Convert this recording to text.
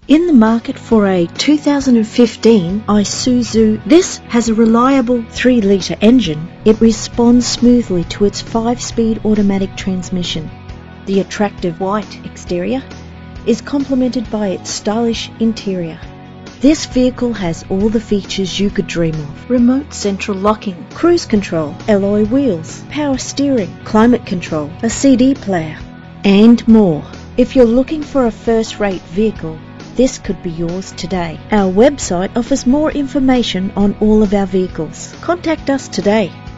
In the market for a 2015 Isuzu, this has a reliable 3-litre engine. It responds smoothly to its 5-speed automatic transmission. The attractive white exterior is complemented by its stylish interior. This vehicle has all the features you could dream of: remote central locking, cruise control, alloy wheels, power steering, climate control, a CD player, and more. If you're looking for a first-rate vehicle, this could be yours today. Our website offers more information on all of our vehicles. Contact us today.